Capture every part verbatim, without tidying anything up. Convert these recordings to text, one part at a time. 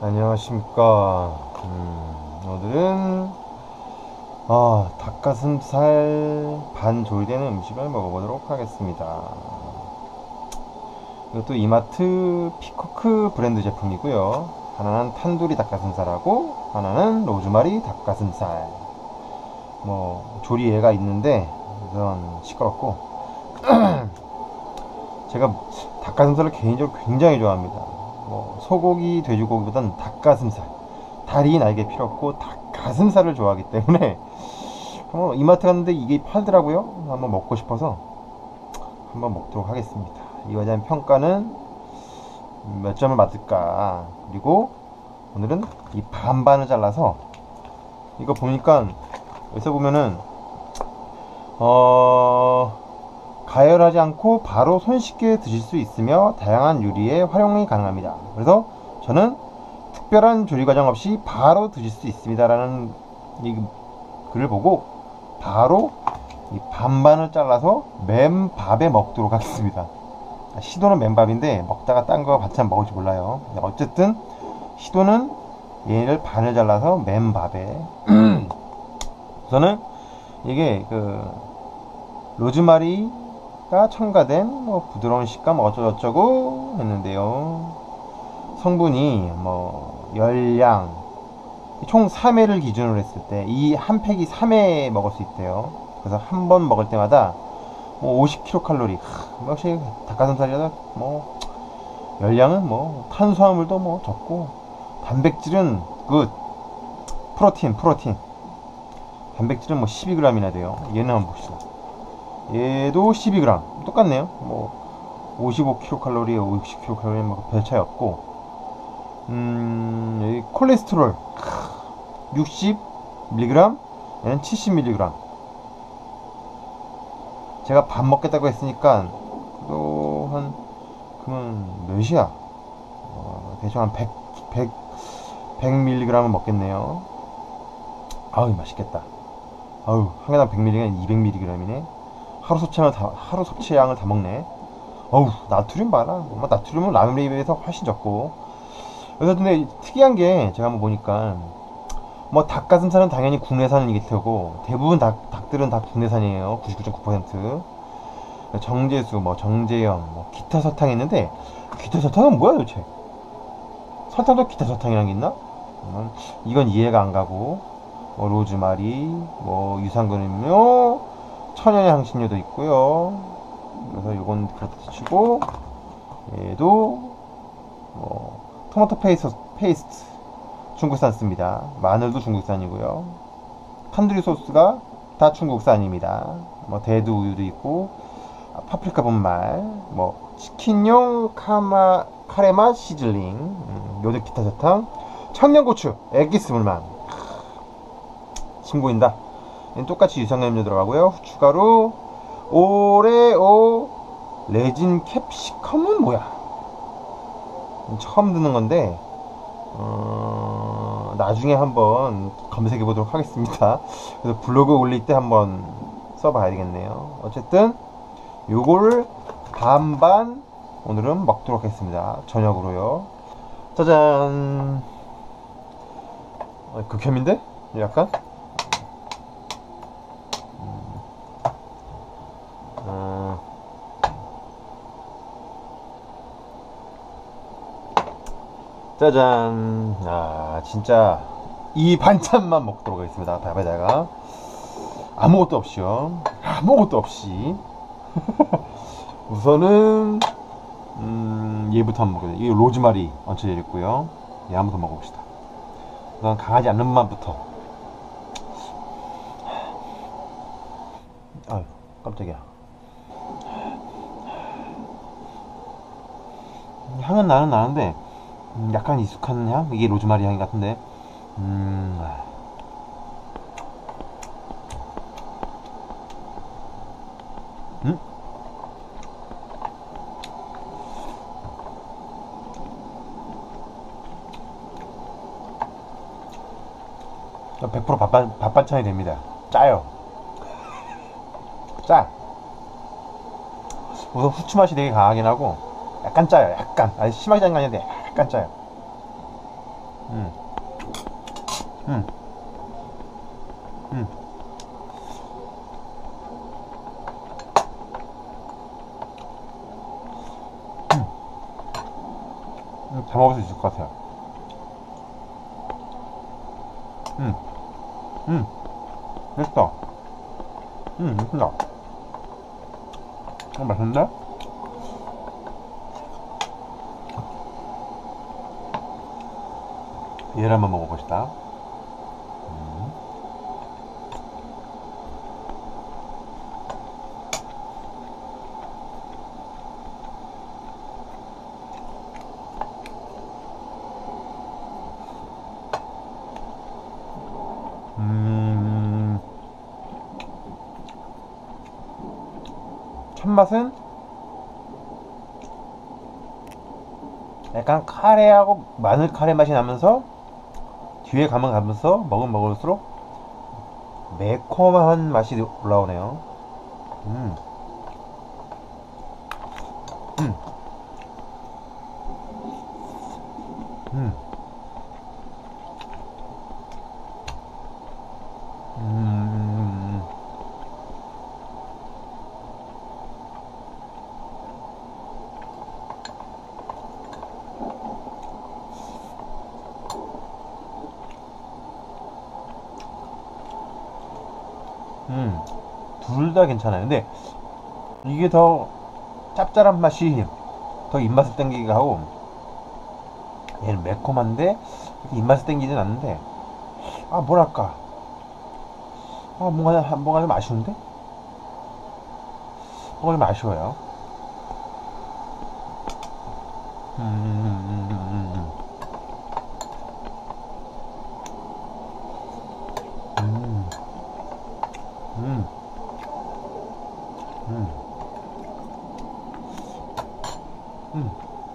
안녕하십니까. 음, 오늘은 아, 닭가슴살 반 조리되는 음식을 먹어보도록 하겠습니다. 이것도 이마트 피코크 브랜드 제품이고요. 하나는 탄두리 닭가슴살하고 하나는 로즈마리 닭가슴살. 뭐 조리예가 있는데 우선 시끄럽고 제가 닭가슴살을 개인적으로 굉장히 좋아합니다. 뭐 소고기, 돼지고기보다는 닭가슴살, 다리, 날개 필요 없고 닭가슴살을 좋아하기 때문에 어, 이마트 갔는데 이게 팔더라고요. 한번 먹고 싶어서 한번 먹도록 하겠습니다. 이거에 대한 평가는 몇 점을 맞을까. 그리고 오늘은 이 반반을 잘라서 이거 보니까 여기서 보면은 어 가열하지 않고 바로 손쉽게 드실 수 있으며 다양한 요리에 활용이 가능합니다. 그래서 저는 특별한 조리 과정 없이 바로 드실 수 있습니다 라는 이 글을 보고 바로 이 반반을 잘라서 맨밥에 먹도록 하겠습니다. 시도는 맨밥인데 먹다가 딴 거 반찬 먹을지 몰라요. 어쨌든 시도는 얘를 반을 잘라서 맨밥에 우선은 이게 그 로즈마리가 첨가된 뭐 부드러운 식감 어쩌고저쩌고 했는데요. 성분이 뭐 열량 총 삼 회를 기준으로 했을 때 이 한 팩이 삼 회 먹을 수 있대요. 그래서 한 번 먹을 때마다 뭐 오십 킬로칼로리. 하, 역시 닭가슴살이라 뭐 열량은 뭐 탄수화물도 뭐 적고 단백질은 굿. 프로틴 프로틴 단백질은 뭐 십이 그램이나 돼요. 얘는 한번 봅시다. 얘도 십이 그램 똑같네요. 뭐 오십오 킬로칼로리, 오십 킬로칼로리 뭐 별 차이 없고 음, 여기 콜레스테롤 육십 밀리그램, 얘는 칠십 밀리그램. 제가 밥 먹겠다고 했으니까 또 한 그러면 몇이야? 어, 대충 한 백, 백, 백 밀리그램은 먹겠네요. 아우 맛있겠다. 아우 한 개당 백 밀리그램, 이백 밀리그램이네. 하루 섭취량을 다 하루 섭취량을 다 먹네. 어우 나트륨 봐라. 뭐 나트륨은 라면에 비해서 훨씬 적고. 그래서 근데 특이한 게 제가 한번 보니까 뭐 닭가슴살은 당연히 국내산이기 테고 대부분 닭, 닭들은 다 국내산이에요. 구십구 점 구 퍼센트. 정제수, 뭐 정제염, 뭐 기타 설탕이 있는데 기타 설탕은 뭐야 도대체? 설탕도 기타 설탕이란 게 있나? 음, 이건 이해가 안 가고 뭐 로즈마리, 뭐 유산균 음료, 천연의 향신료도 있고요. 그래서 이건 그렇다 치고 얘도 뭐 토마토 페이스트, 페이스트 중국산 씁니다. 마늘도 중국산이고요. 탄두리 소스가 다 중국산입니다. 뭐 대두 우유도 있고 파프리카 분말, 뭐 치킨용 카마 카레맛 시즐링, 음, 요즘 기타 사탕, 청양고추, 액기스 물만. 침 고인다. 똑같이 유산균 들어가고요. 추가로 오레오 레진 캡시컴은 뭐야? 처음 듣는 건데 어, 나중에 한번 검색해 보도록 하겠습니다. 그래서 블로그 올릴 때 한번 써봐야 되겠네요. 어쨌든 요거를 반반 오늘은 먹도록 하겠습니다. 저녁으로요. 짜잔. 어, 극혐인데? 약간? 어, 짜잔. 아 진짜 이 반찬만 먹도록 하겠습니다. 밥에다가 아무것도 없이요. 아무것도 없이 우선은 음, 얘부터 한번 먹어요. 이게 로즈마리 얹혀져 있고요. 얘 한번 더 먹어봅시다. 우선 강하지 않는 맛부터. 아유 깜짝이야. 향은 나는 나는데 음, 약간 익숙한 향? 이게 로즈마리 향이 같은데 음... 음? 백 퍼센트 밥반, 밥반찬이 됩니다. 짜요. 짜. 우선 후추 맛이 되게 강하긴 하고 약간 짜요. 약간. 아니 심하지 않은 게 아닌데 약간 짜요. 음. 음. 음. 음. 다 먹을 수 있을 것 같아요. 음. 음. 맛있다. 음. 맛있다. 어, 맛있는데? 얘를 한번 먹어봅시다. 음. 음. 첫 맛은 약간 카레하고 마늘 카레 맛이 나면서 뒤에 가면 가면서 먹으면 먹을수록 매콤한 맛이 올라오네요. 음. 음. 음. 음. 음. 둘 다 괜찮아요. 근데 이게 더 짭짤한 맛이 더 입맛을 땡기게 하고, 얘는 매콤한데 입맛을 땡기진 않는데, 아 뭐랄까, 아 뭔가 뭔가 좀 아쉬운데, 뭔가 좀 아쉬워요. 음. 음. 음. 음. 음. 음. 음.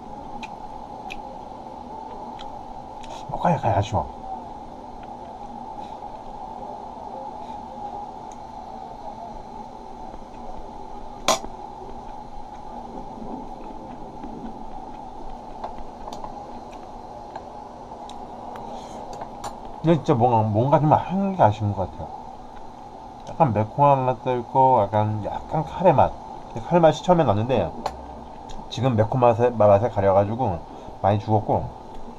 뭔가 약간 아쉬워. 근데 진짜 뭔가 뭔가 좀 한 게 아쉬운 것 같아요. 약간 매콤한 맛도 있고, 약간 약간 카레 맛. 카레 맛이 처음에 났는데 지금 매콤 맛에 맛에 가려가지고 많이 죽었고,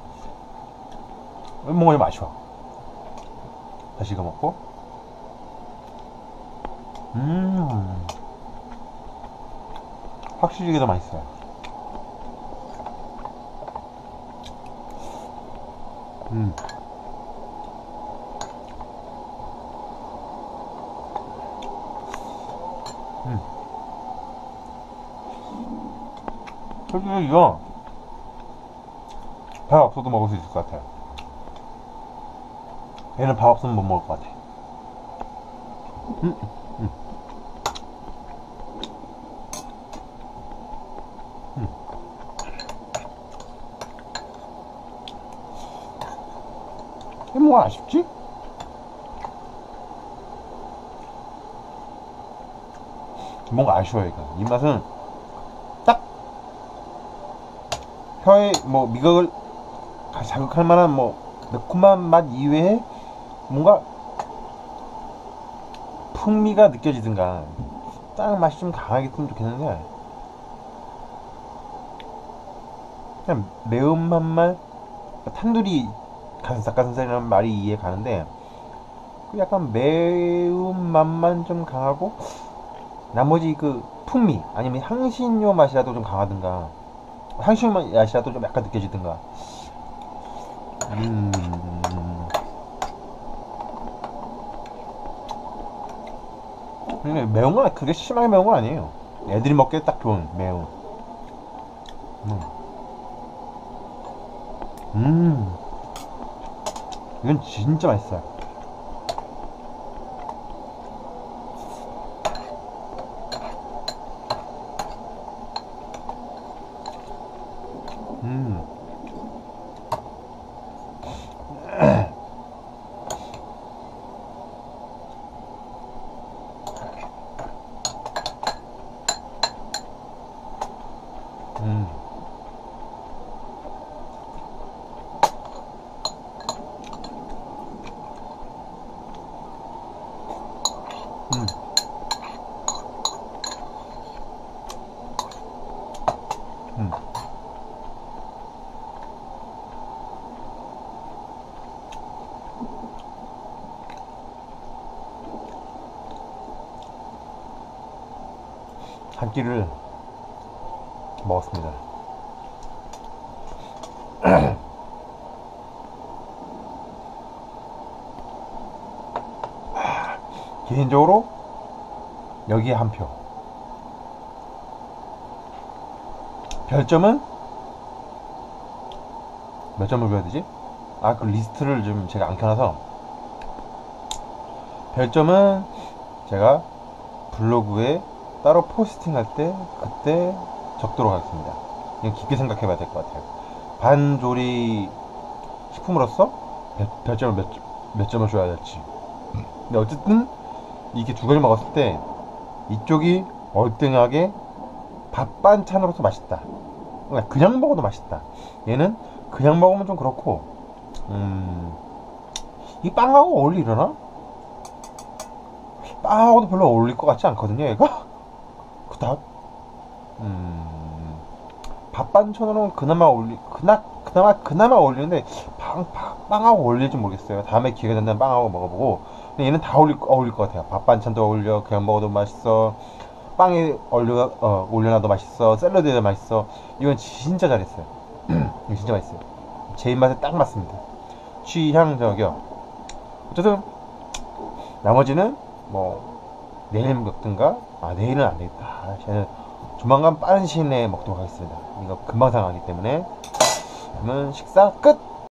뭔가 좀 아쉬워. 다시 이거 먹고, 음, 확실히 이게 더 맛있어요. 음. 음. 솔직히 이거 밥 없어도 먹을 수 있을 것 같아요. 얘는 밥 없으면 못 먹을 것 같아. 음. 음. 음. 이게 뭐가 아쉽지? 뭔가 아쉬워요. 이거 이 맛은 딱 혀에 뭐 미각을 자극할 만한 뭐 매콤한 맛 이외에 뭔가 풍미가 느껴지든가, 딱 맛이 좀 강하게 했으면 좋겠는데, 그냥 매운맛만, 탄두리 가슴 닭가슴살이라는 말이 이해 가는데, 그 약간 매운맛만 좀 강하고 나머지 그 풍미 아니면 향신료 맛이라도 좀 강하든가, 향신료 맛이라도 좀 약간 느껴지든가. 음. 근데 매운 건 그게 심하게 매운 건 아니에요. 애들이 먹기에 딱 좋은 매운. 음. 음. 이건 진짜 맛있어요. 음. 음. 한 끼를 먹었습니다. 개인적으로 여기에 한 표. 별점은 몇 점을 줘야 되지? 아, 그 리스트를 좀 제가 안 켜놔서. 별점은 제가 블로그에 따로 포스팅할 때 그때 적도록 하겠습니다. 그냥 깊게 생각해 봐야 될 것 같아요. 반조리 식품으로서 별점을 몇, 몇 점을 줘야 될지. 근데 어쨌든 이게 두 가지 먹었을 때 이쪽이 얼등하게 밥 반찬으로서 맛있다. 그러니까 그냥 먹어도 맛있다. 얘는 그냥 먹으면 좀 그렇고, 음, 이 빵하고 어울리려나? 빵하고도 별로 어울릴 것 같지 않거든요, 얘가? 그닥? 음, 밥 반찬으로는 그나마 어울리, 그나, 그나마, 그나마 어울리는데, 빵, 빵, 빵하고 어울릴지 모르겠어요. 다음에 기회가 된다면 빵하고 먹어보고. 근데 얘는 다 어울릴, 어울릴 것 같아요. 밥 반찬도 어울려, 그냥 먹어도 맛있어. 빵에 올려, 어, 올려놔도 맛있어. 샐러드에도 맛있어. 이건 진짜 잘했어요. 이거 진짜 맛있어요. 제 입맛에 딱 맞습니다. 취향 저격. 어쨌든 나머지는 뭐 내일 먹든가. 아, 내일은 안 되겠다. 아, 저는 조만간 빠른 시일 내에 먹도록 하겠습니다. 이거 금방 상하기 때문에. 그러면 식사 끝.